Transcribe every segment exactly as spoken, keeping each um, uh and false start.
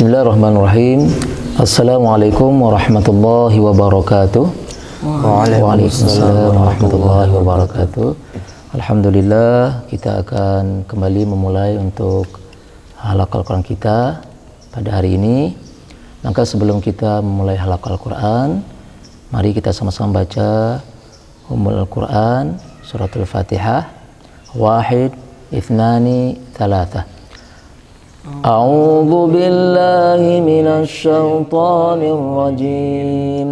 Bismillahirrahmanirrahim. Assalamualaikum warahmatullahi wabarakatuh. Waalaikumsalam warahmatullahi wabarakatuh. Alhamdulillah, kita akan kembali memulai untuk halaqah Al-Quran kita pada hari ini. Maka sebelum kita memulai halaqah Al-Quran, mari kita sama-sama baca Ummul Al-Quran, Suratul Fatihah. Wahid, Ithnani, Thalatha. A'udzu billahi minasy syaithanir rajim.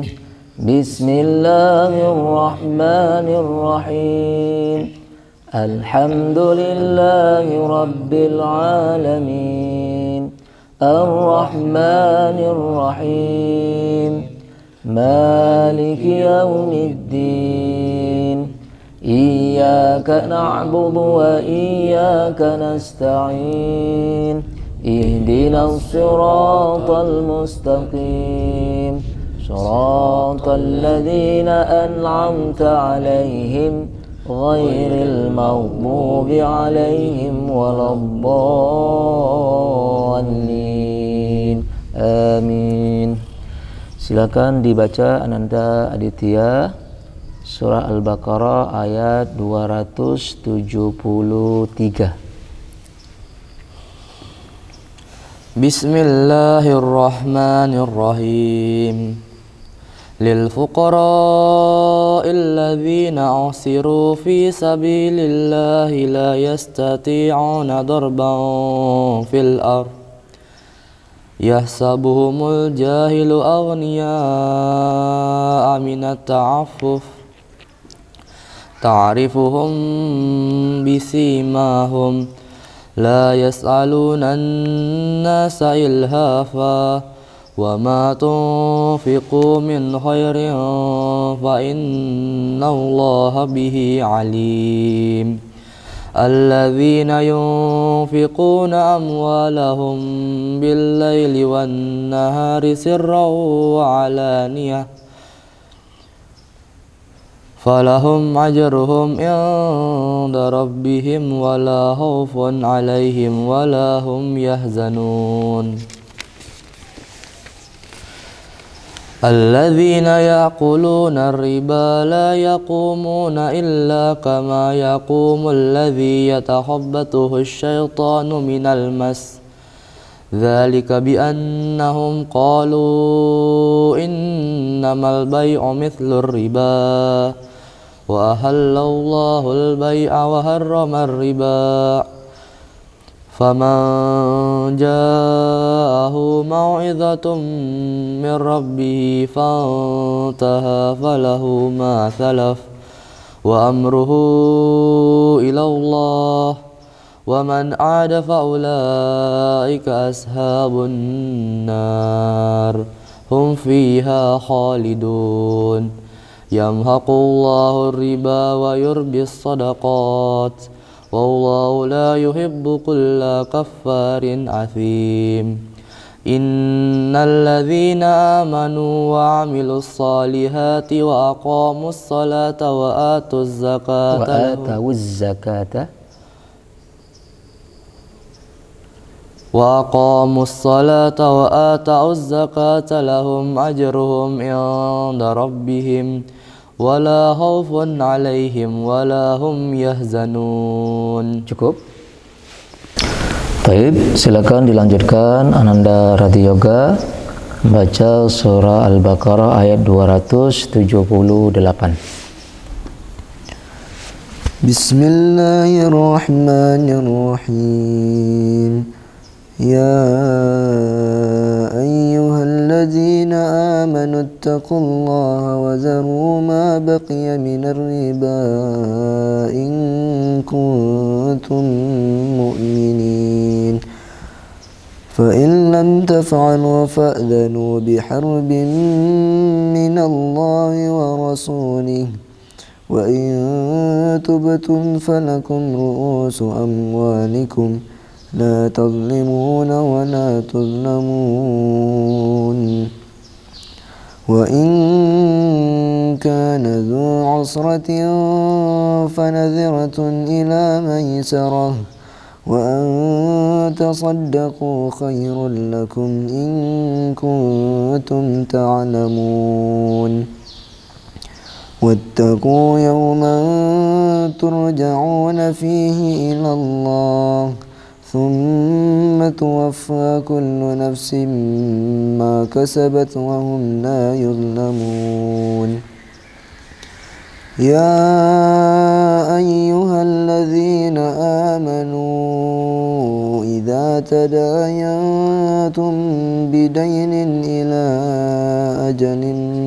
Bismillahirrahmanirrahim. Alhamdulillahi rabbil alamin. Ar-Rahmanir Rahim. Maliki yaumiddin. Iyyaka na'budu wa iyyaka nasta'in. Ihdinas siratal mustaqim. Siratal ladzina an'amta 'alaihim ghairil maghdubi 'alaihim waladdallin. Amin. Silakan dibaca Ananda Aditya surah Al-Baqarah ayat dua ratus tujuh puluh tiga. Bismillahirrahmanirrahim. Lil fuqara'il ladzina usiru fi sabilillahi la yastati'una darban fil ardh yahsabuhumul jahilu aghniya'a minat ta'affuf ta'rifuhum bisimahum la yas'aluna an-nasa ilhafa wa ma tunfiqu min khairin fa innallaha bihi alim. Alladzina yunfiquna amwalahum bil-laili wan-nahari sirran wa 'alaniyah falahum ajruhum 'inda rabbihim wala khaufun 'alaihim wala hum yahzanun. Alladzina ya'kuluna ar-riba la yaqumuna illa kama yaqumu alladzi yatakhabbathu asy-syaitanu minal mas. Dzalika bi annahum qalu innamal bay'u mithlu ar-riba wa ahallallahu al-bay'a wa harrama ar-riba. Faman ja'ahu mau'izatun min rabbih fantaha falahu ma salaf wa amruhu ila Allah wa man 'ada fa ulaika ashabun nar hum fiha khalidun. Yamhaqullahu ar-riba wa yurbis sadaqat wallahu la yuhibbu kulla kaffarin athim. Innal ladzina amanu wa 'amilus salihati wa aqamus salata wa atuz zakata wa atawuz zakata wa aqamus salata wa atawuz zakata lahum ajruhum 'inda rabbihim wala khaufun 'alaihim wala hum yahzanun. Cukup? Baik, silakan dilanjutkan Ananda Radioga membaca surah Al-Baqarah ayat dua ratus tujuh puluh delapan. Bismillahirrahmanirrahim. Ya ayyuhalladzina amanu ittaqullaha wa zaru ma baqiya minar riba in kuntum mu'minin. Fa in lam taf'alu fa'dhanu biharbin minallahi wa rasulih wa in tubtum falakum ru'usu amwalikum la tadhlimuna wa la tuzlamun. Wa in kana dhu 'usratin fanadhiratun ila maysarah وأن تصدقوا خير لكم إن كنتم تعلمون واتقوا يوما ترجعون فيه إلى الله ثم توفى كل نفس ما كسبت وهم لا يظلمون يا أيها الذين آمنوا إذا تداينتم بدين إلى أجل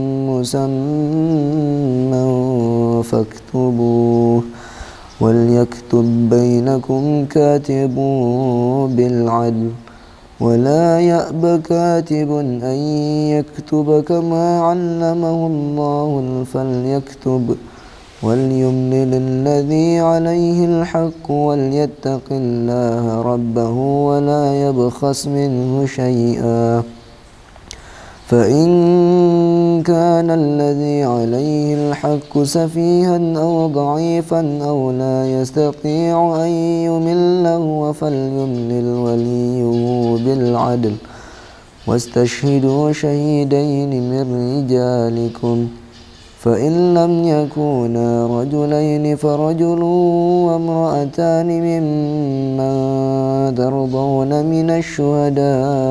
مسمى فاكتبوه وليكتب بينكم كاتب بالعدل ولا يأب كاتب أن يكتب كما علمه الله فليكتب وليملل الذي عليه الحق وليتق الله ربه ولا يبخس منه شيئا فإن كان الذي عليه الحق سفيها أو ضعيفا أو لا يستطيع أن يمل هو فليملل وليه بالعدل واستشهدوا شهيدين من رجالكم فإن لم يكونا رجلين فرجل وامرأتان ممن ترضون من الشهداء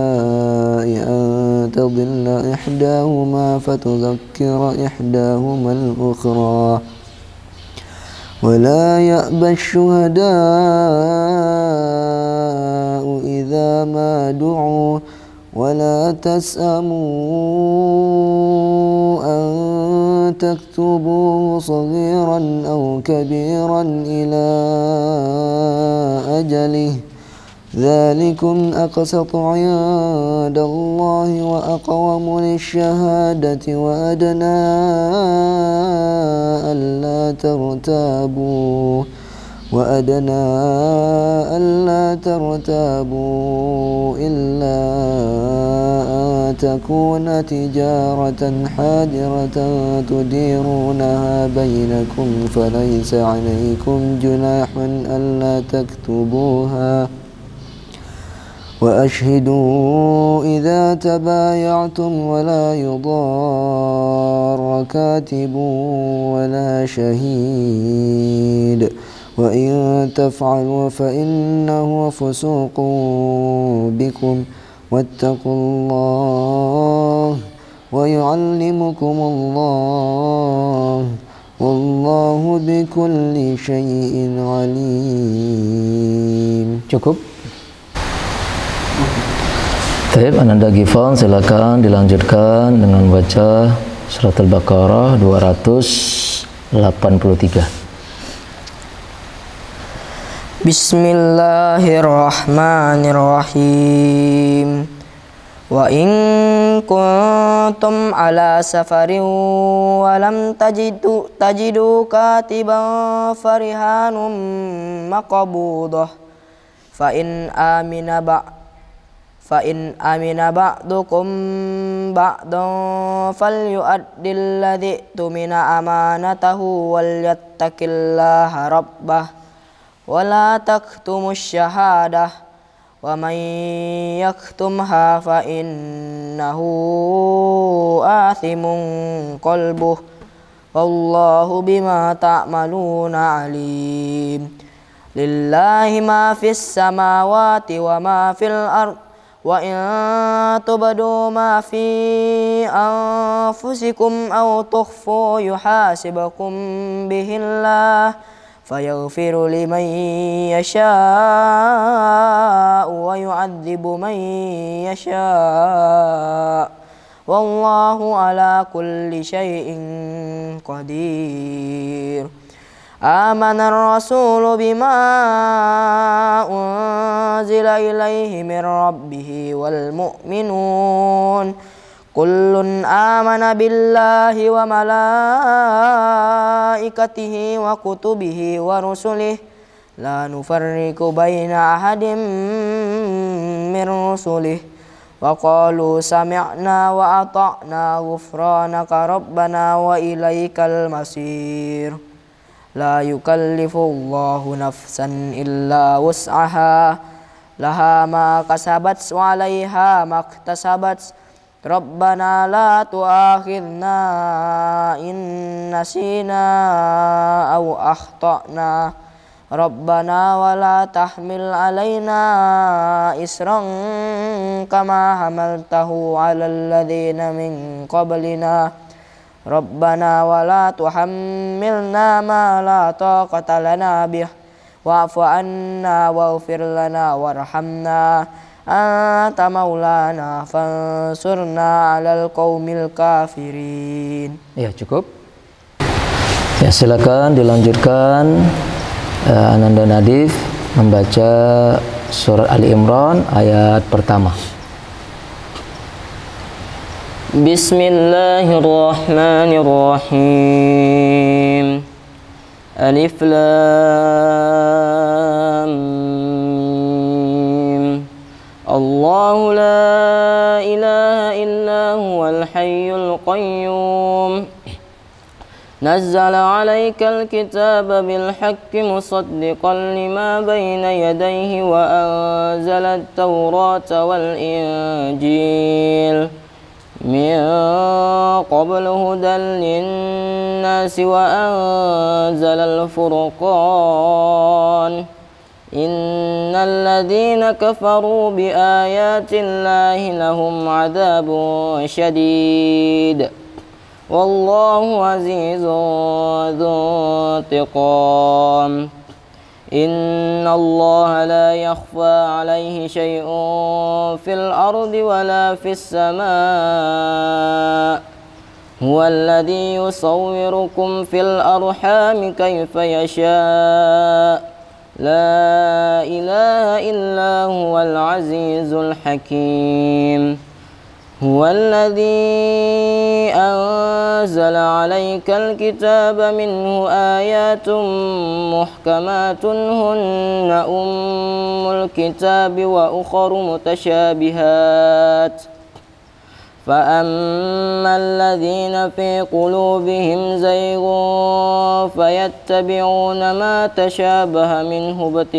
أن تضل إحداهما فتذكر إحداهما الأخرى ولا يأبى الشهداء إذا ما دعوا ولا تسأموا أن تكتبوه صغيرا أو كبيرا إلى أجله ذلكم أقسط عند الله وأقوم للشهادة وأدنى ألا ترتابوا وأدنى ألا ترتابوا إلا أن تكون تجارة حاضرة تديرونها بينكم فليس عليكم جناح ألا تكتبوها وأشهدوا إذا تبايعتم ولا يضار كاتب ولا شهيد وإن تفعلوا فإنه فسوق بكم واتقوا الله ويعلمكم الله والله بكل شيء عليم. Cukup? Baik, Ananda Gifan, silakan dilanjutkan dengan baca surat Al-Baqarah dua ratus delapan puluh tiga. Bismillahirrahmanirrahim. Wa in kuntum ala safarin wa lam tajidu tajidu katiban farihanum maqbudah fa in amina ba fa in amina ba'dukum ba'dan falyu'addil ladzi tumina amanatahu wal yattaqillaha rabbah wa la taktumus syahadah wa man yaktumha fa innahu athimun qalbuh wallahu bima ta'maluna alim. Lillahi ma fis samawati wa ma fil ard wa in tubdu ma fi anfusikum aw tukhfu yuhasibukum bihillah fayaghfiru liman yasha'u wa yu'adzibu man yasha' wallahu ala kulli syai'in qadir. Amana ar-rasulu bima unzila ilaihi min rabbih wal mu'minun kullun amana billahi wa malaikatihi wa kutubihi wa rusulihi la nufarriqu baina ahadin min rusulihi wa qalu sami'na wa ata'na ghufranaka rabbana wa ilaikal masir. لا يكلف الله نفسا إلا وسعها لها ما كسبت وعليها ما اكتسبت ربنا لا تؤاخذنا إن نسينا أو أخطأنا ربنا ولا تحمل علينا إسرا كما حملته على الذين من قبلنا ربنا ولا تحملنا ما لا طاقة لنا به واعف عنا واغفر لنا وارحمنا أنت مولانا fansurna alal qaumil kafirin. Ya, cukup. Ya, silakan dilanjutkan uh, Ananda Nadif membaca surat Ali Imran ayat pertama. Bismillahirrahmanirrahim. Alif Lam Mim. Allahu la ilaha illa huwal hayyul qayyum. Nazzala 'alaikal kitaba bil haqqi musaddiqan lima bayna yadayhi wa anzala at-taurata wal injil min qablu hudan lin-nasi wa anzala al-furqan innal ladzina kafaru bi ayatillahi lahum 'adzabun syadid wallahu azizun dzu intiqam. Inna Allah la yakhfa alaihi syai'un fil ardi wala fis sama' huwa alladhi yusawwirukum fil arhami kayfa yasha' la ilaha illa huwal azizul hakim. هو الذي أنزل عليك الكتاب منه آيات محكمات هن أم الكتاب وأخر متشابهات فأما الذين في قلوبهم زيغ فيتبعون ما تشابه منه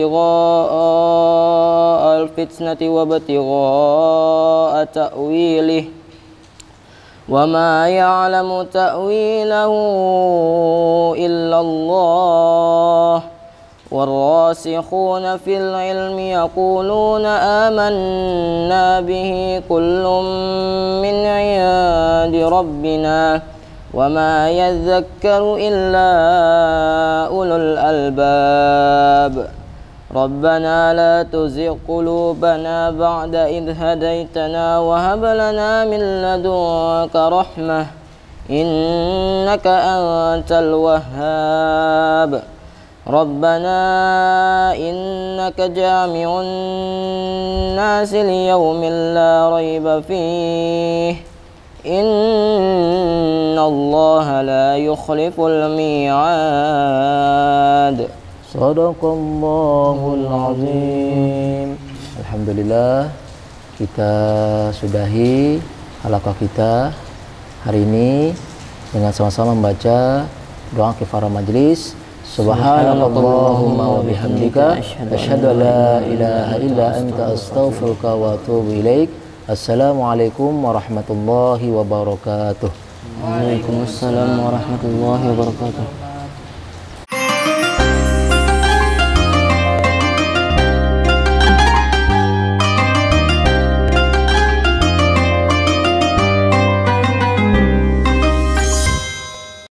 ابتغاء الفتنة وابتغاء تأويله وما يعلم تأويله إلا الله والراسخون في العلم يقولون آمنا به كل من عند ربنا وما يذكر إلا أولو الألباب. ربنا لا تزغ قلوبنا بعد إذ هديتنا وهب لنا من لدنك رحمة إنك أنت الوهاب. ربنا إنك جامع الناس ليوم لا ريب فيه إن الله لا يخلف الميعاد. Shadaqallahul azim. Alhamdulillah, kita sudahi halaqah kita hari ini dengan sama-sama membaca doa kifarah majlis. Subhanallahumma wa bihamdika asyhadu an la ilaha illa anta astaghfiruka wa atubu ilaik. Assalamualaikum warahmatullahi wabarakatuh. Waalaikumsalam warahmatullahi wabarakatuh.